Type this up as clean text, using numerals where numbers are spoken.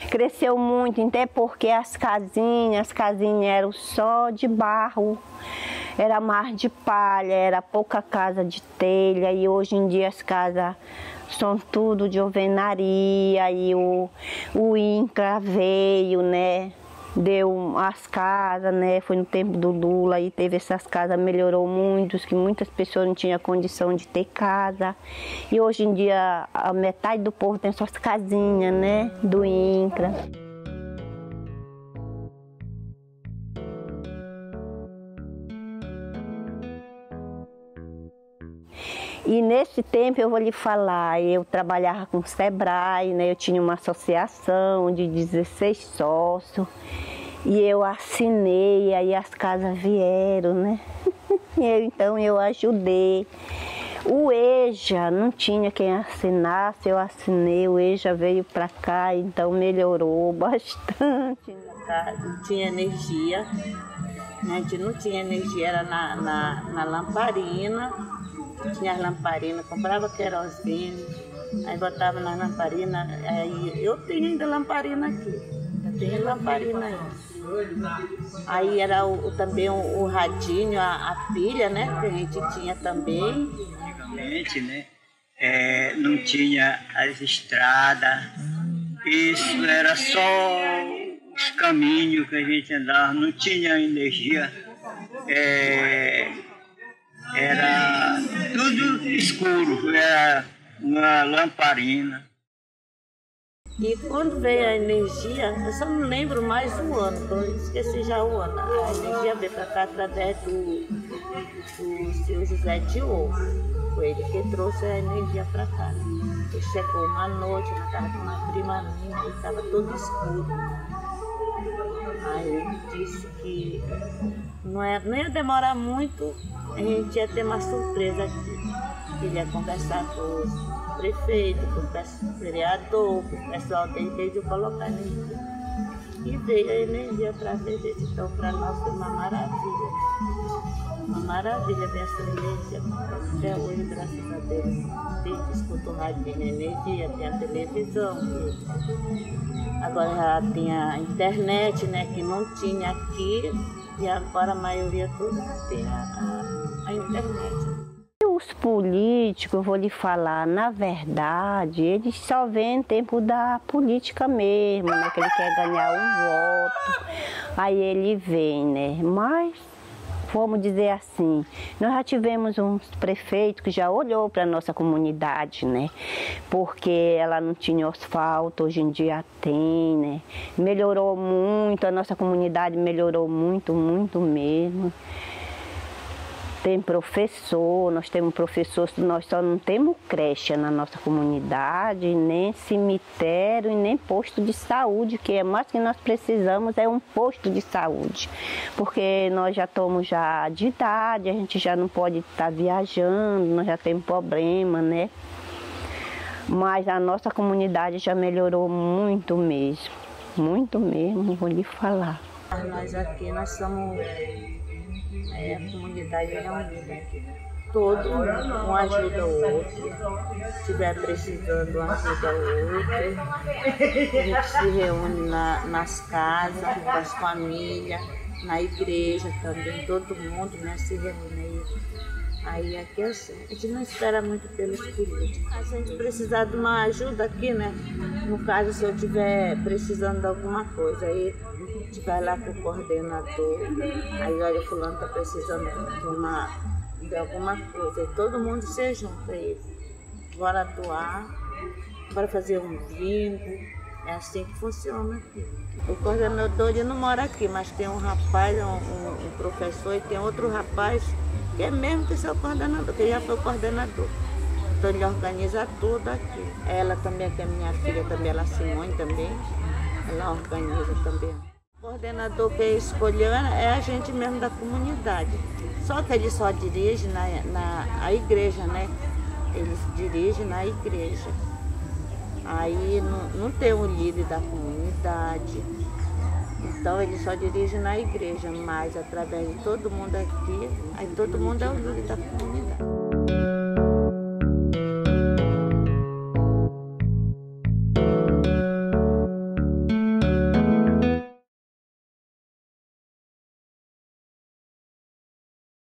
Cresceu muito, até porque as casinhas eram só de barro, era mais de palha, era pouca casa de telha, e hoje em dia as casas são tudo de alvenaria, e o INCRA veio, né? Deu as casas, né? Foi no tempo do Lula e teve essas casas, melhorou muito, que muitas pessoas não tinham condição de ter casa. E hoje em dia a metade do povo tem suas casinhas, né? Do INCRA. E nesse tempo eu vou lhe falar, eu trabalhava com o Sebrae, né? Eu tinha uma associação de 16 sócios e eu assinei, aí as casas vieram, né? Então eu ajudei. O EJA não tinha quem assinasse, eu assinei, o EJA veio para cá, então melhorou bastante. Não tinha energia, né? A gente não tinha energia, era na lamparina. Tinha as lamparinas, comprava querosene, aí botava nas lamparinas, aí eu tenho ainda lamparina aqui, eu tenho lamparina aí. Aí era também o radinho, a pilha, né, que a gente tinha também. Antigamente, né, não tinha as estradas, isso era só os caminhos que a gente andava, não tinha energia. Era tudo escuro, era uma lamparina. E quando veio a energia, eu só não lembro mais o ano, eu esqueci já o ano. A energia veio para cá através do seu José Diogo. Foi ele que trouxe a energia para cá. Ele chegou uma noite na casa de uma prima minha e estava todo escuro. Aí ele disse que não ia demorar muito, a gente ia ter uma surpresa aqui. Ele ia conversar com o prefeito, com o vereador, com o pessoal da igreja, colocar energia. E veio a energia para ver isso. Então, para nós foi uma maravilha. Uma maravilha ver essa energia. Até hoje, graças a Deus, a gente escuta o radinho, a energia, tem a televisão. Agora já tem a internet, né, que não tinha aqui, e agora a maioria toda tem a internet. Os políticos, eu vou lhe falar, na verdade, eles só veem tempo da política mesmo, né, que ele quer ganhar um voto, aí ele vem, né, mas vamos dizer assim, nós já tivemos uns prefeitos que já olhou para a nossa comunidade, né? Porque ela não tinha asfalto, hoje em dia tem, né? Melhorou muito, a nossa comunidade melhorou muito, muito mesmo. Tem professor, nós temos professor, nós só não temos creche na nossa comunidade, nem cemitério e nem posto de saúde, que é mais que nós precisamos é um posto de saúde, porque nós já estamos já de idade, a gente já não pode estar viajando, nós já temos problema, né? Mas a nossa comunidade já melhorou muito mesmo, vou lhe falar. Nós aqui, nós somos... a comunidade é unida aqui. Todo um ajuda o outro. Se estiver precisando, um ajuda o outro. A gente se reúne nas casas, com as famílias, na igreja também, todo mundo, né, se reúne aí aqui assim. A gente não espera muito pelos políticos. Se a gente precisar de uma ajuda aqui, né? No caso, se eu estiver precisando de alguma coisa, aí a gente vai lá com o coordenador, aí olha, fulano está precisando de alguma coisa, e todo mundo se junta aí. Bora doar, bora fazer um bingo, é assim que funciona aqui. O coordenador ele não mora aqui, mas tem um rapaz, um professor, e tem outro rapaz que é mesmo que seu coordenador, que já foi coordenador. Então ele organiza tudo aqui. Ela também, que é minha filha também, ela Simone também, ela organiza também. O coordenador que escolheu é a gente mesmo da comunidade. Só que ele só dirige na igreja, né? Eles dirigem na igreja. Aí não tem um líder da comunidade. Então ele só dirige na igreja, mas através de todo mundo aqui, aí todo mundo é o líder da comunidade.